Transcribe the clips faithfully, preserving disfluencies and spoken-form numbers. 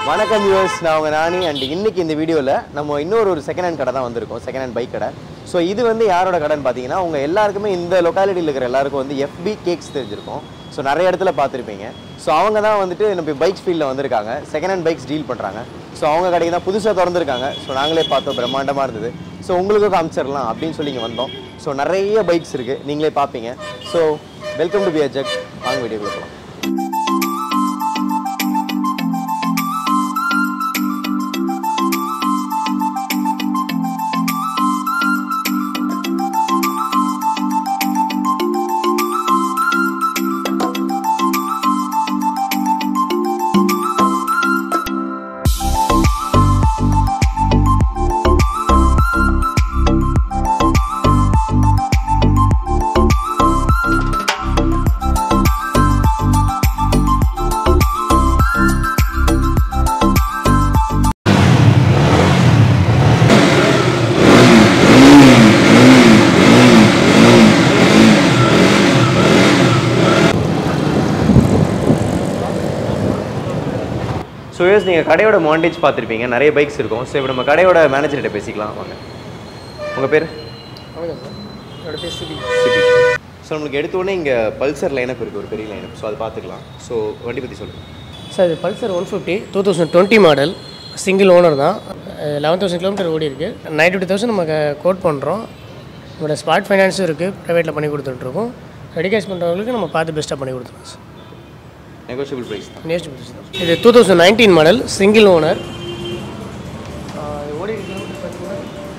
வணக்கம் viewers, நான் உங்க நானி and இன்னைக்கு இந்த வீடியோல நம்ம இன்னொரு ஒரு செகண்ட் ஹேண்ட் கடை தான் வந்திருக்கோம். செகண்ட் ஹேண்ட் பைக் கடை. ஸோ இது வந்து யாரோட கடைன்னு பார்த்தீங்கன்னா உங்க எல்லாருக்குமே இந்த லொக்காலிட்டியில் இருக்கிற எல்லாருக்கும் வந்து எஃப்பி கேக்ஸ் தெரிஞ்சிருக்கும். ஸோ நிறைய இடத்துல பார்த்துருப்பீங்க. ஸோ அவங்க தான் வந்துட்டு நம்ம பைக்ஸ் ஃபீல்டில் வந்திருக்காங்க. செகண்ட் ஹேண்ட் பைக்ஸ் டீல் பண்ணுறாங்க. ஸோ அவங்க கடைக்கு தான் புதுசாக திறந்துருக்காங்க. ஸோ நாங்களே பார்த்தோம், பிரம்மாண்டமாக இருந்தது. ஸோ உங்களுக்கும் காமிச்சிடலாம் அப்படின்னு சொல்லி இங்கே வந்தோம். ஸோ நிறைய பைக்ஸ் இருக்குது, நீங்களே பார்ப்பீங்க. ஸோ வெல்கம் டு பி அ ஜக். வாங்க வீடியோக்குள்ள போகலாம். ஸோ யூஸ் நீங்கள் கடையோட மாண்டேஜ் பார்த்துருப்பீங்க, நிறைய பைக்ஸ் இருக்கும். ஸோ இப்போ நம்ம கடையோட மேனேஜர்கிட்ட பேசிக்கலாம் வாங்க. உங்கள் பேர்? வணக்கம் சார், என்னோட பேர் சிபி. சிபி. ஸோ நம்மளுக்கு எடுத்தோடனே இங்கே பல்சர் லைனப் இருக்குது, ஒரு பெரிய லைனப். ஸோ அதை பார்த்துக்கலாம். ஸோ வண்டி பற்றி சொல்லுங்கள் சார். இது Pulsar one fifty two thousand twenty model, single owner தான். லெவன் தௌசண்ட் கிலோமீட்டர் ஓடி இருக்குது. நைன்டி டூ தௌசண்ட் நம்ம கோட் பண்ணுறோம். நம்மளோட ஸ்பாட் ஃபைனான்ஸும் இருக்குது, ப்ரைவேட்டில் பண்ணி கொடுத்துட்ருக்கோம். ரெடி கேஷ் பண்ணுறவங்களுக்கு நம்ம பார்த்து பெஸ்ட்டாக பண்ணி கொடுத்துருவோம் சார். நெகோஷியபிள் ப்ரைஸ் தான். நெகோஷியபிள் தான். இது two thousand nineteen model, single owner. ஓடி கிலோமீட்டர் பார்த்தீங்கன்னா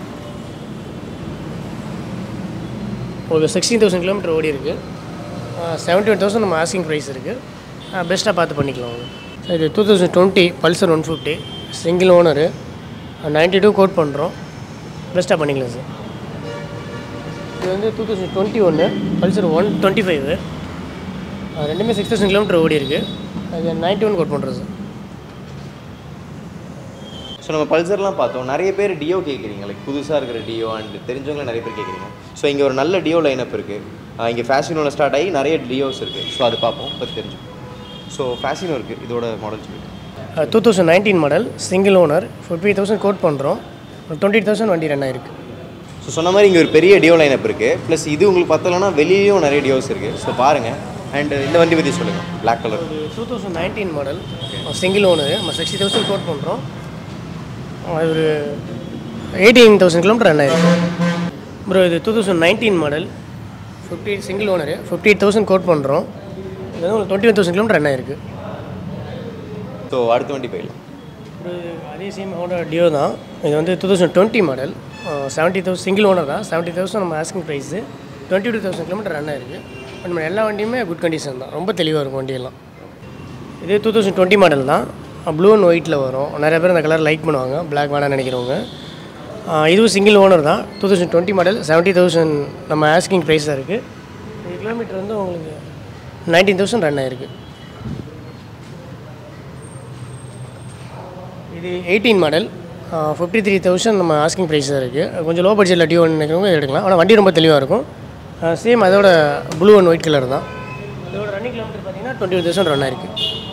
ஒரு சிக்ஸ்டீன் தௌசண்ட் கிலோமீட்டர் ஓடி இருக்குது. செவன்ட்டி ஒன் தௌசண்ட் நம்ம ஆஸ்கிங் ப்ரைஸ் இருக்குது. பெஸ்ட்டாக பார்த்து பண்ணிக்கலாம். சார் இது two thousand twenty Pulsar one fifty single owner, ninety two quote பண்ணுறோம். பெஸ்ட்டாக பண்ணிக்கலாம் சார். இது வந்து டூ தௌசண்ட் டுவெண்ட்டி ஒன்று பல்சர் ஒன் டுவெண்ட்டி ஃபைவ், ரெண்டுமே சிக்ஸ் தௌசண்ட் கிலோமீட்டர் ஓடி இருக்குது. அது நைன்ட்டி ஒன் கோட் பண்ணுறோம் சார். ஸோ நம்ம பல்சர்லாம் பார்த்தோம். நிறைய பேர் டியோ கேட்குறீங்க, லைக் புதுசாக இருக்கிற டியோ அண்ட் தெரிஞ்சவங்கள நிறைய பேர் கேட்குறீங்க. ஸோ இங்கே ஒரு நல்ல டியோ லைனப் இருக்குது. இங்கே ஃபேஷனோட ஸ்டார்ட் ஆகி நிறைய டியோஸ் இருக்குது. ஸோ அது பார்ப்போம், பற்றி தெரிஞ்சுக்கோம். ஸோ ஃபேஷனோ இருக்குது, இதோட மாடல் சொல்லுங்கள். Two thousand nineteen model, single owner, fifty thousand quote பண்ணுறோம். டுவெண்ட்டி தௌசண்ட் வண்டி ரன் ஆயிருக்கு. ஸோ சொன்ன மாதிரி இங்கே ஒரு பெரிய டியோ லைனப் இருக்குது. ப்ளஸ் இது உங்களுக்கு பார்த்தோம்னா வெளியிலையும் நிறைய டியோஸ் இருக்குது. ஸோ பாருங்கள். அண்ட் இந்த வண்டி பற்றி சொல்லுங்கள். Black colour two thousand nineteen model, single owner, நம்ம சிக்ஸ்டி தௌசண்ட் கோட் பண்ணுறோம். அது ஒரு எயிட்டீன் தௌசண்ட் கிலோமீட்டர் ரன் ஆயிருக்கு. ப்ரோ இது two thousand nineteen model, fifty single owner, fifty eight thousand quote பண்ணுறோம். இது வந்து ஒரு twenty one thousand kilometre run ஆயிருக்கு. ஸோ அடுத்த வண்டி போயிடலாம். ப்ரோ இது அதே சேம் ஹோண்டா டியோ தான். இது வந்து two thousand twenty model, seventy thousand single owner தான். செவன்ட்டி தௌசண்ட் நம்ம asking price, twenty two thousand kilometre run ஆயிருக்கு. நம்ம எல்லா வண்டியுமே குட் கண்டிஷன் தான், ரொம்ப தெளிவாக இருக்கும் வண்டியெல்லாம். இது டூ தௌசண்ட் டுவெண்ட்டி மாடல் தான், ப்ளூ அண்ட் ஒயிட்டில் வரும். நிறைய பேர் அந்த கலர் லைக் பண்ணுவாங்க, பிளாக் வேணான்னு நினைக்கிறவங்க. இதுவும் சிங்கிள் ஓனர் தான், two thousand twenty model, seventy thousand நம்ம ஆஸ்கிங் ப்ரைஸாக இருக்குது. இது கிலோமீட்டர் வந்து உங்களுக்கு நைன்டீன் தௌசண்ட் ரன் ஆயிருக்கு. இது eighteen model, fifty three thousand நம்ம ஆஸ்கிங் ப்ரைஸாக இருக்குது. கொஞ்சம் லோ பட்ஜெட்டில் டியூ நினைக்கிறவங்க எடுக்கலாம். ஆனால் வண்டி ரொம்ப தெளிவாக இருக்கும். சேம் அதோட ப்ளூ அண்ட் ஒயிட் கலர் தான். அதோட ரன்னிங் கிலோமீட்டர் பார்த்தீங்கன்னா டுவெண்ட்டி ஒன் தௌசண்ட் ரன் ஆயிருக்கு.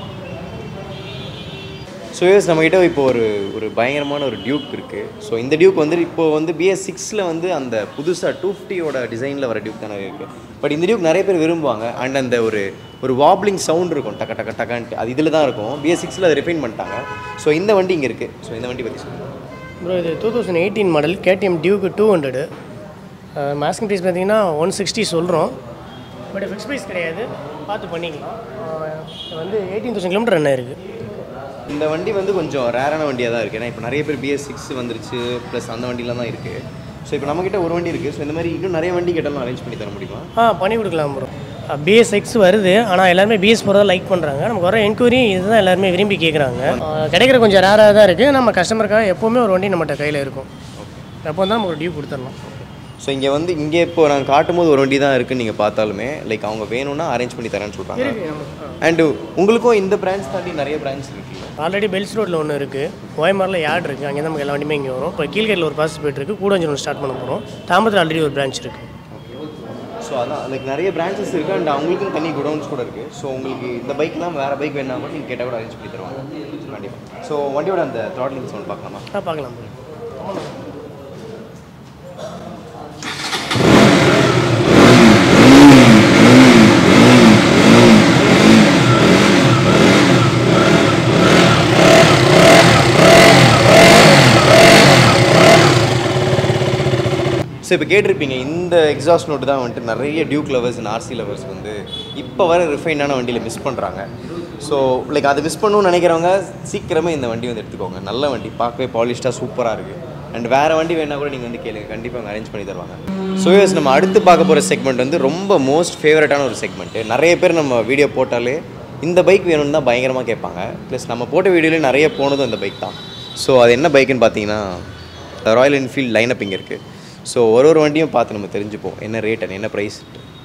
ஸோ எஸ் நம்மகிட்ட இப்போ ஒரு ஒரு பயங்கரமான ஒரு டியூக் இருக்குது. ஸோ இந்த டியூக் வந்து இப்போ வந்து பிஎஸ் சிக்ஸில் வந்து அந்த புதுசாக டூ ஃபிஃப்டியோட டிசைனில் வர டியூக் தானே இருக்குது. பட் இந்த டியூக் நிறைய பேர் விரும்புவாங்க. அண்ட் அந்த ஒரு ஒரு வாப்ளிங் சவுண்ட் இருக்கும், டக்க டக்க டக்கான்ட்டு, அது இதில் தான் இருக்கும். பிஎஸ் சிக்ஸில் அதை ரிஃபைன் பண்ணிட்டாங்க. ஸோ இந்த வண்டி இங்கே இருக்குது. ஸோ இந்த வண்டி பற்றி சொல்லுங்கள். ப்ரோ இது two thousand eighteen model, KTM Duke two hundred. Asking price பார்த்தீங்கன்னா ஒன் சிக்ஸ்டி சொல்கிறோம். பட் ஃபிக்ஸ் ப்ரைஸ் கிடையாது, பார்த்து பண்ணிக்கலாம். இது வந்து எயிட்டீன் தௌசண்ட் கிலோமீட்டர் ரன் ஆயிருக்கு. இந்த வண்டி வந்து கொஞ்சம் ரேரான வண்டியாக தான் இருக்குது. ஏன்னா இப்போ நிறைய பேர் பிஎஸ் சிக்ஸ் வந்துருச்சு, ப்ளஸ் அந்த வண்டிலாம் தான் இருக்குது. ஸோ இப்போ நம்மக்கிட்ட ஒரு வண்டி இருக்குது. ஸோ இந்த மாதிரி இன்னும் நிறைய வண்டி கேட்டாலும் அரேஞ்ச் பண்ணி தர முடியுமா? ஆ பண்ணி கொடுக்கலாம் ப்ரோ. பிஎஸ் சிக்ஸ் வருது, ஆனால் எல்லாருமே பிஎஸ் போகிறதா லைக் பண்ணுறாங்க. நமக்கு வர என்கொயரி இதுதான் எல்லாருமே விரும்பி கேட்குறாங்க. கிடைக்கிற கொஞ்சம் ரேராக தான் இருக்குது. நம்ம கஸ்டமருக்காக எப்போவுமே ஒரு வண்டி நம்மகிட்ட கையில் இருக்கும். எப்போ தான் நம்ம ஒரு டியூ கொடுத்துடலாம். ஸோ இங்கே வந்து இங்கே இப்போ நாங்கள் காட்டும் போது ஒரு வண்டி தான் இருக்குன்னு நீங்கள் பார்த்தாலுமே லைக் அவங்க வேணும்னா அரேஞ்ச் பண்ணி தரேன்னு சொல்கிறாங்க. அண்டு உங்களுக்கும் இந்த பிரான்ச் தாண்டி நிறைய பிரான்ச் இருக்குது. ஆல்ரெடி பெல்ஸ் ரோட்டில் ஒன்று இருக்குது, ஓயமாரில் யார்டு இருக்குது, அங்கே தான் நமக்கு எல்லா வண்டியுமே இங்கே வரும். இப்போ கீழ்கேட்டில் ஒரு பாஸ் போய்ட்டு இருக்குது, கூடஞ்சல் ஒன்று ஸ்டார்ட் பண்ண போகிறோம். தாம்பரத்தில் ஆல்ரெடி ஒரு பிரான்ச் இருக்குது. ஸோ அதான் லைக் நிறைய பிரான்ச்சஸ் இருக்குது. அண்ட் அவங்களுக்கும் தனி குடவுன்ஸ் கூட இருக்குது. ஸோ உங்களுக்கு இந்த பைக்லாம் வேறு பைக் வேணா கூட நீங்கள் கேட்டால் கூட அரேஞ்ச் பண்ணி தருவாங்க. கண்டிப்பாக. ஸோ வண்டியோட அந்த த்ராட்லிங் சவுண்ட் பார்க்கலாமா? ஆ பார்க்கலாம். ஸோ இப்போ கேட்டிருப்பீங்க, இந்த எக்ஸாஸ்ட் நோட்டு தான் வந்துட்டு நிறைய Duke lovers and RC lovers வந்து இப்போ வர ரிஃபைனான வண்டியில் மிஸ் பண்ணுறாங்க. ஸோ லைக் அதை மிஸ் பண்ணணும்னு நினைக்கிறவங்க சீக்கிரமே இந்த வண்டி வந்து எடுத்துக்கோங்க. நல்ல வண்டி, பார்க்கவே பாலிஷ்டாக சூப்பராக இருக்குது. அண்ட் வேறு வண்டி வேணால் கூட நீங்கள் வந்து கேளுங்க, கண்டிப்பாக அவங்க அரேஞ்ச் பண்ணி தருவாங்க. ஸோ யூஸ் நம்ம அடுத்து பார்க்க போகிற செக்மெண்ட் வந்து ரொம்ப மோஸ்ட் ஃபேவரட்டான ஒரு செக்மெண்ட்டு. நிறைய பேர் நம்ம வீடியோ போட்டாலே இந்த பைக் வேணும்னு தான் பயங்கரமாக கேட்பாங்க. ப்ளஸ் நம்ம போட்ட வீடியோலேயே நிறைய போனதும் இந்த பைக் தான். ஸோ அது என்ன பைக்குன்னு பார்த்தீங்கன்னா ராயல் என்ஃபீல்ட் லைனப் இங்கே இருக்குது. ஸோ ஒரு ஒரு வண்டியும் பார்த்து நம்ம தெரிஞ்சுப்போம் என்ன ரேட் அண்ட் என்ன ப்ரைஸ்.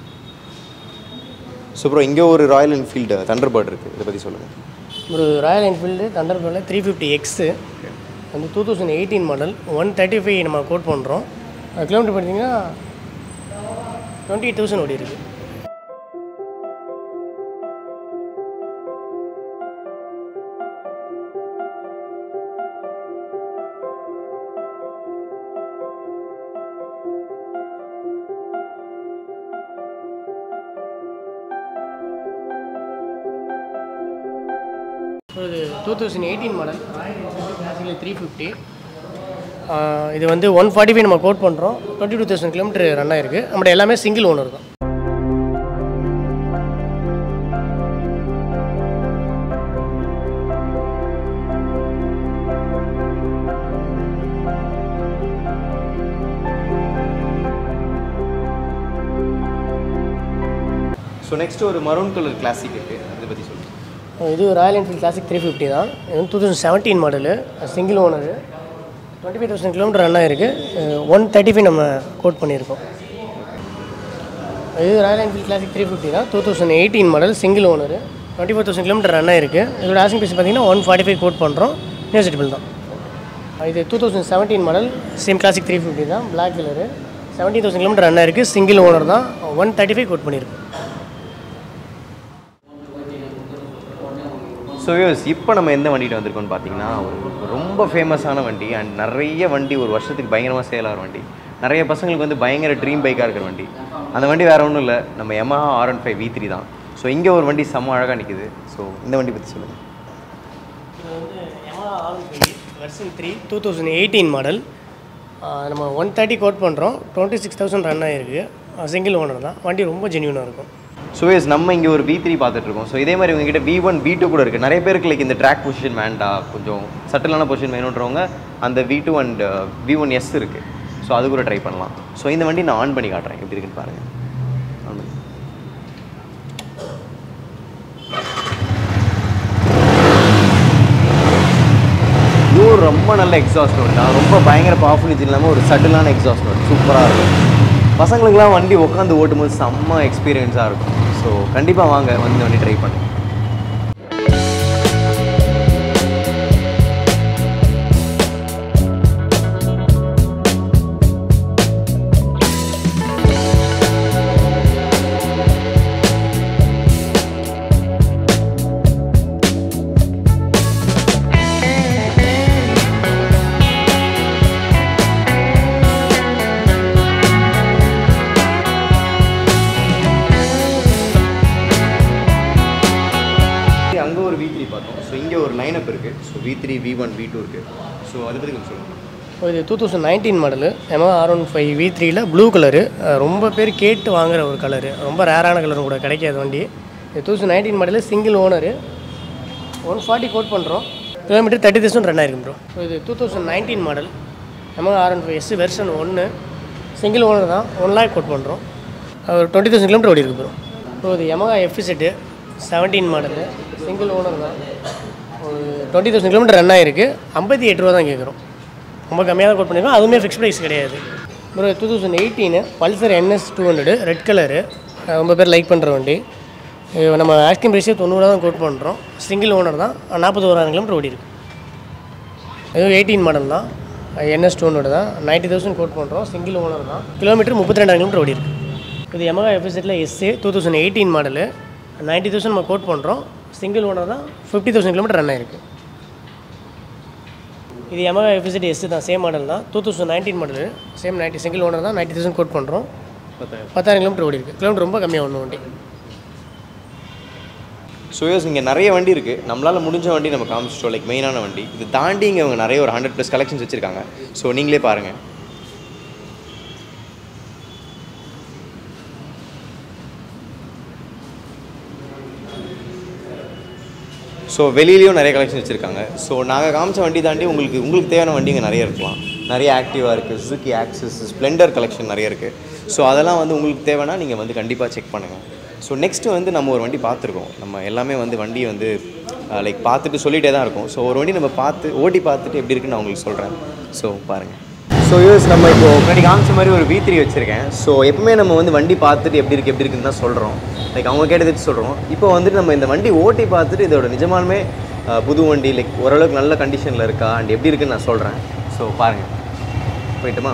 ஸோ அப்புறம் இங்கே ஒரு ராயல் என்ஃபீல்டு தண்டர்பர்ட் இருக்குது, இதை பற்றி சொல்லுங்கள். ஒரு ராயல் என்ஃபீல்டு தண்டர்பர்டில் த்ரீ ஃபிஃப்டி எக்ஸு வந்து two thousand eighteen model, one thirty five நம்ம கோட் பண்ணுறோம். அது கிலோமீட்டர் பார்த்தீங்கன்னா டுவெண்ட்டி எயிட் தௌசண்ட் ஓடி இருக்குது. இது டூ தௌசண்ட் எயிட்டீன் மாடல் கிளாசிக்கில் த்ரீ ஃபிஃப்டி. இது வந்து ஒன் ஃபார்ட்டி ஃபைவ் நம்ம கோட் பண்ணுறோம். Twenty two thousand kilometre run ஆயிருக்கு. நம்மளோட எல்லாமே சிங்கிள் ஓனர் தான். ஸோ நெக்ஸ்ட் ஒரு மரூன் கலர் கிளாசிக் இருக்குது, இதை பற்றி சொல்லுங்கள். இது Royal Enfield classic three fifty தான். இது வந்து two thousand seventeen model, single owner, twenty five thousand kilometre run ஆயிருக்கு. ஒன் தேர்ட்டி ஃபைவ் நம்ம கோட் பண்ணியிருக்கோம். இது Royal Enfield classic three fifty தான், two thousand eighteen model, single owner, twenty four thousand kilometre run ஆயிருக்கு. இதோட asking price பார்த்தீங்கன்னா one forty five quote பண்ணுறோம். Negotiable தான். இது two thousand seventeen model, same classic three fifty தான், black colour, seventeen thousand kilometre run ஆயிருக்கு. Single owner தான், one thirty five quote பண்ணியிருக்கோம். ஸோ யூஸ் இப்போ நம்ம எந்த வண்டிகிட்ட வந்திருக்கோம்னு பார்த்தீங்கன்னா ரொம்ப ஃபேமஸான வண்டி அண்ட் நிறைய வண்டி ஒரு வருஷத்துக்கு பயங்கரமாக சேல் ஆகிற வண்டி, நிறைய பசங்களுக்கு வந்து பயங்கர ட்ரீம் பைக்காக இருக்கிற வண்டி. அந்த வண்டி வேறு ஒன்றும் இல்லை, நம்ம Yamaha R one five V three தான். ஸோ இங்கே ஒரு வண்டி செம்ம அழகாக நிற்குது. ஸோ இந்த வண்டி பற்றி சொல்லுங்கள். இது வந்து Yamaha R one five version three two thousand eighteen model. நம்ம ஒன் தேர்ட்டி கோட் பண்ணுறோம். டுவெண்ட்டி சிக்ஸ் தௌசண்ட் ரன் ஆகிருக்கு. சிங்கிள் ஓனர் தான். வண்டி ரொம்ப ஜென்யூனாக இருக்கும். ஸோ எஸ் நம்ம இங்கே ஒரு வி த்ரீ பார்த்துட்ருக்கோம். ஸோ இதே மாதிரி உங்ககிட்ட வி ஒன் வி டூ கூட இருக்குது. நிறைய பேருக்கு லைக் இந்த ட்ராக் பொசிஷன் வேண்டாம், கொஞ்சம் சட்டிலான பொசிஷன் வேணுன்றவங்க அந்த V two and V one S இருக்குது. ஸோ அது கூட ட்ரை பண்ணலாம். ஸோ இந்த வண்டி நான் ஆன் பண்ணி காட்டுறேன், எப்படி இருக்குன்னு பாருங்கள். ஆன் பண்ணி இதுவும் ரொம்ப நல்ல எக்ஸாஸ்ட் நோட் தான். ரொம்ப பயங்கர பவர்ஃபுல் இன்ஜின் இல்லாமல் ஒரு சட்டிலான எக்ஸாஸ்ட் நோட், சூப்பராக இருக்கும். பசங்களுக்குலாம் வண்டி உட்காந்து ஓட்டும்போது செம்ம எக்ஸ்பீரியன்ஸாக இருக்கும். ஸோ கண்டிப்பாக வாங்க வந்து வண்டி ட்ரை பண்ணுங்க. அங்கே ஒரு வி த்ரீ பார்த்தோம். ஸோ இங்கே ஒரு லைனப் இருக்குது. So V three V one V two இருக்குது. ஸோ அதை பற்றி கொஞ்சம் சொல்லுங்கள். இது two thousand nineteen model, Yamaha R one five V த்ரீயில் ப்ளூ கலரு, ரொம்ப பேர் கேட்டு வாங்குகிற ஒரு கலரு, ரொம்ப ரேரான கலரும் கூட, கிடைக்காத வண்டி. இது two thousand nineteen model, single owner, one forty quote பண்ணுறோம். கிலோமீட்டர் தேர்ட்டி தௌசண்ட் ரன் ஆயிருக்கும் ப்ரோ. இது two thousand nineteen model, Yamaha R one five S version ஒன்று, சிங்கிள் ஓனர் தான், ஒன் லேக் கோட் பண்ணுறோம். ஒரு டுவெண்ட்டி தௌசண்ட் கிலோமீட்டர் ஓடி இருக்கு bro. So இது Yamaha F zed seventeen model, single owner தான், ஒரு டுவெண்ட்டி தௌசண்ட் கிலோமீட்டர் ரன் ஆகிருக்கு. ஐம்பத்தி எட்டு ரூபா தான் கேட்குறோம். ரொம்ப கம்மியாக தான் கோட் பண்ணியிருக்கோம். அதுவுமே ஃபிக்ஸ் ப்ரைஸ் கிடையாது bro. Two thousand eighteen Pulsar NS two hundred, red colour, ரொம்ப பேர் லைக் பண்ணுற வண்டி. நம்ம ஆஸ்கிங் ப்ரைஸே தொண்ணூறுவா தான் கோட் பண்ணுறோம். சிங்கிள் ஓனர் தான், நாற்பத்தி ஓராயிரம் கிலோமீட்டர் ஓடி இருக்குது. இதுவும் எயிட்டீன் மாடல் தான், என்எஸ் டூ ஹண்ட்ரட் தான், நைன்ட்டி தௌசண்ட் கோட் பண்ணுறோம். சிங்கிள் ஓனர் தான், கிலோமீட்டர் முப்பத்தி ரெண்டாயிரம் கிலோமீட்டர் ஓடி இருக்குது. இது Yamaha எஃப் செட்டில் எஸ்ஏ two thousand eighteen model, ninety thousand நம்ம கோட் பண்ணுறோம். சிங்கிள் ஓனர் தான், ஃபிஃப்டி தௌசண்ட் கிலோமீட்டர் ரன் ஆயிருக்கு. இது Yamaha F Z S தான், சேம் மாடல் தான், two thousand nineteen model, same ninety single owner தான், நைன்ட்டி தௌசண்ட் கோட் பண்ணுறோம். பத்தாயிரம் கிலோமீட்டர் ஓடி இருக்குது. கிலோமீட்டர் ரொம்ப கம்மியாக ஒன்று வண்டி. ஸோ யோஸ் இங்கே நிறைய வண்டி இருக்குது. நம்மளால் முடிஞ்ச வண்டி நம்ம காமிச்சிட்டோம், லைக் மெயினான வண்டி. இது தாண்டி இங்கே அவங்க நிறைய ஒரு ஹண்ட்ரட் ப்ளஸ் கலெக்ஷன்ஸ் வச்சுருக்காங்க. ஸோ நீங்களே பாருங்கள். ஸோ வெளியிலையும் நிறைய கலெக்ஷன் வச்சுருக்காங்க. ஸோ நாங்கள் காமிச்ச வண்டி தாண்டி உங்களுக்கு உங்களுக்கு தேவையான வண்டி இங்கே நிறைய இருக்கலாம். நிறைய ஆக்டிவாக இருக்குது, சுசுகி ஆக்சஸ், ஸ்ப்ளெண்டர் கலெக்ஷன் நிறைய இருக்குது. ஸோ அதெல்லாம் வந்து உங்களுக்கு தேவைன்னா நீங்கள் வந்து கண்டிப்பாக செக் பண்ணுங்கள். ஸோ நெக்ஸ்ட்டு வந்து நம்ம ஒரு வண்டி பார்த்துருக்கோம். நம்ம எல்லாமே வந்து வண்டி வந்து லைக் பார்த்துட்டு சொல்லிகிட்டே தான் இருக்கும். ஸோ ஒரு வண்டி நம்ம பார்த்து ஓட்டி பார்த்துட்டு எப்படி இருக்குன்னு நான் உங்களுக்கு சொல்கிறேன். ஸோ பாருங்கள். ஸோ யூஸ் நம்ம இப்போ முன்னாடி காமிச்ச மாதிரி ஒரு வி த்ரீ வச்சுருக்கேன். ஸோ எப்பவுமே நம்ம வந்து வண்டி பார்த்துட்டு எப்படி இருக்குது எப்படி இருக்குன்னு தான் சொல்கிறோம். லைக் அவங்க கேட்டதுக்கு சொல்கிறோம். இப்போ வந்துட்டு நம்ம இந்த வண்டி ஓட்டி பார்த்துட்டு இதோட நிஜமானுமே புது வண்டி லைக் ஓரளவுக்கு நல்ல கண்டிஷனில் இருக்கா அண்ட் எப்படி இருக்குன்னு நான் சொல்கிறேன். ஸோ பாருங்கள், போயிட்டுமா?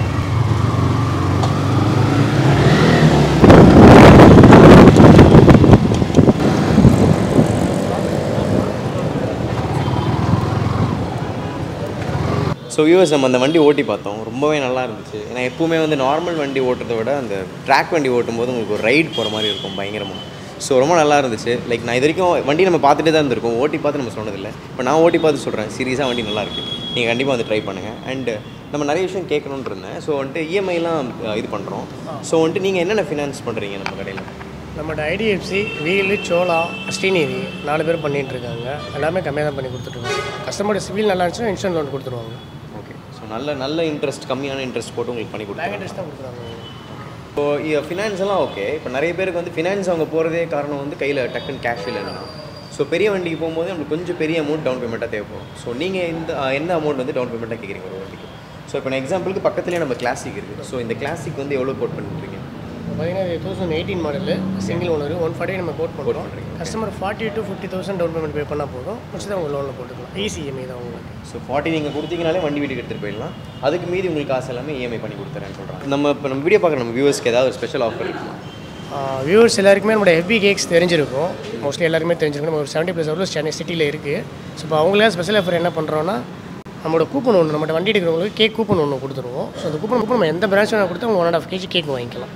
ஸோ வியூவர்ஸ், நம்ம அந்த வண்டி ஓட்டி பார்த்தோம். ரொம்பவே நல்லா இருந்துச்சு. ஏன்னா எப்பவுமே வந்து நார்மல் வண்டி ஓட்டுறதை விட அந்த ட்ராக் வண்டி ஓட்டும் போது உங்களுக்கு ஒரு ரைட் போகிற மாதிரி இருக்கும் பயங்கரமாக. ஸோ ரொம்ப நல்லா இருந்துச்சு. லைக் நான் இது வரைக்கும் வண்டி நம்ம பார்த்துட்டே தான் இருந்திருக்கோம், ஓட்டி பார்த்து நம்ம சொன்னதில்லை. இப்போ நான் ஓட்டி பார்த்து சொல்கிறேன், சீரியஸாக வண்டி நல்லா இருக்குது. நீங்கள் கண்டிப்பாக வந்து ட்ரை பண்ணுங்கள். அண்டு நம்ம நிறைய விஷயம் கேட்கணுன்னு இருந்தேன். ஸோ வந்துட்டு இஎம்ஐலாம் இது பண்ணுறோம். ஸோ வந்துட்டு நீங்கள் என்னென்ன ஃபினான்ஸ் பண்ணுறீங்க நம்ம கடையில்? நம்மகிட்ட ஐடிஎஃப்சி, வீலு, சோலா, ஸ்ரீநிதி நாலு பேர் பண்ணிகிட்டு இருக்காங்க. எல்லாமே கம்மியாக தான் பண்ணி கொடுத்துட்ருக்காங்க. கஸ்டமரோட சிவில் நல்லா இருந்துச்சுன்னா இன்ஸ்டன்ட் லோன் கொடுத்துருவாங்க. ஓகே. ஸோ நல்ல நல்ல இன்ட்ரெஸ்ட், கம்மியான இன்ட்ரெஸ்ட் போட்டு உங்களுக்கு பண்ணி கொடுத்தாங்க. இன்ட்ரெஸ்ட் தான் கொடுக்குறாங்க. ஸோ ஃபினான்ஸ் எல்லாம் ஓகே. இப்போ நிறைய பேருக்கு வந்து ஃபினான்ஸ் அவங்க போகிறதே காரணம் வந்து கையில் டக்குன்னு கேஷ் இல்லைன்னா. ஸோ பெரிய வண்டிக்கு போகும்போது நம்மளுக்கு கொஞ்சம் பெரிய அமௌண்ட் டவுன் பேமெண்ட்டாக தேவைப்படும். ஸோ நீங்கள் இந்த என்ன அமௌண்ட் வந்து டவுன் பேமெண்ட்டாக கேட்குறீங்க ஒரு வண்டிக்கு? ஸோ இப்போ நான் எக்ஸாம்பிளுக்கு பக்கத்துலேயே நம்ம கிளாசிக் இருக்குது. ஸோ இந்த கிளாசிக் வந்து எவ்வளோ கோட் பண்ணிட்டுருக்கீங்க? பார்த்தீங்கன்னா இது thousand eighteen model, single owner, one forty நம்ம கோட் பண்ணுறோம். Customer forty to fifty thousand down payment pay பண்ணால் போதும், முடிச்சு தான் உங்கள் லோனில் போட்டுக்கலாம். ஈஸி இஎம்ஐ தான் உங்களுக்கு. ஸோ ஃபார்ட்டி நீங்கள் கொடுத்தீங்கனாலே வண்டி வீட்டுக்கு எடுத்துகிட்டு போயிடலாம். அதுக்கு மீதி உங்களுக்கு காசு எல்லாமே இஎம்ஐ பண்ணி கொடுத்துறேன்னு சொல்கிறேன். நம்ம இப்போ நம்ம வீடியோ பார்க்குற நம்ம வியூவர்ஸ்க்கு ஏதாவது ஒரு ஸ்பெஷல் ஆஃபர் இருக்குமா? வியூவர்ஸ் எல்லாருக்குமே நம்மளோட எஃபி கேக்ஸ் தெரிஞ்சிருக்கும். மோஸ்ட்லி எல்லாருமே தெரிஞ்சிருக்கும். நம்ம ஒரு செவன்ட்டி ப்ளஸ் ஹவர்ஸ் சென்னை சிட்டியில் இருக்குது. ஸோ இப்போ அவங்களுக்கு ஸ்பெஷல் ஆஃபர் என்ன பண்ணுறோன்னா, நம்மளோட கூப்பன் ஒன்று, நம்மகிட்ட வண்டி எடுக்கிறவங்களுக்கு கேக் கூப்பன் ஒன்று கொடுத்துருவோம். ஸோ அந்த கூப்பன் கூப்பன் நம்ம எந்த பிரான்ச் வேணால் கொடுத்து அவங்க one and half KG cake வாங்கிக்கலாம்.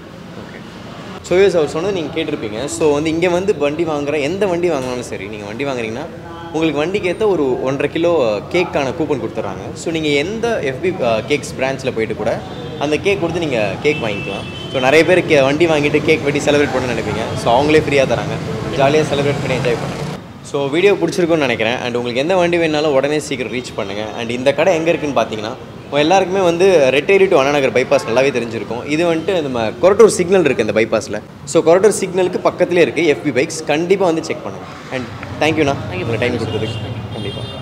ஸோ யூஸ் அவர் சொன்னது நீங்கள் கேட்டிருப்பீங்க. ஸோ வந்து இங்கே வந்து வண்டி வாங்குகிற எந்த வண்டி வாங்கினாலும் சரி, நீங்கள் வண்டி வாங்குறீங்கன்னா உங்களுக்கு வண்டிக்கு ஏற்ற ஒரு ஒன்றரை கிலோ கேக்கான கூப்பன் கொடுத்துட்றாங்க. ஸோ நீங்கள் எந்த எஃபி கேக்ஸ் பிரான்ச்சில் போயிட்டு கூட அந்த கேக் கொடுத்து நீங்கள் கேக் வாங்கிக்கலாம். ஸோ நிறைய பேர் கே வண்டி வாங்கிட்டு கேக் வெட்டி செலிப்ரேட் பண்ண நினைப்பீங்க. ஸோ அவங்களே ஃப்ரீயாக தராங்க, ஜாலியாக செலிப்ரேட் பண்ணி என்ஜாய் பண்ணுங்கள். ஸோ வீடியோ பிடிச்சிருக்குன்னு நினைக்கிறேன். அண்ட் உங்களுக்கு எந்த வண்டி வேணாலும் உடனே சீக்கிரம் ரீச் பண்ணுங்கள். அண்ட் இந்த கடை எங்கே இருக்குதுன்னு பார்த்தீங்கன்னா, எல்லாருக்குமே வந்து ரெட்டேரி டு அண்ணாநகர் பைபாஸ் நல்லாவே தெரிஞ்சிருக்கும். இது வந்துட்டு நம்ம கொரட்டூர் சிக்னல் இருக்குது இந்த பைபாஸில். ஸோ கொரட்டூர் சிக்னலுக்கு பக்கத்துலேயே இருக்குது எஃபி பைக்ஸ். கண்டிப்பாக வந்து செக் பண்ணுங்கள். அண்ட் தேங்க்யூண்ணா, உங்களை டைம் கொடுத்ததுக்கு. கண்டிப்பாக.